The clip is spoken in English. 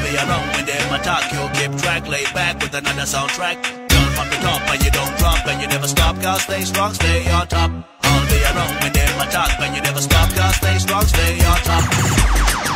be around when them attack. You keep track, lay back with another soundtrack. Girl from the top, but you don't drop, and you never stop, girl, stay strong, stay on top. I'll be around when them attack, and you never stop, girl, stay strong, stay on top.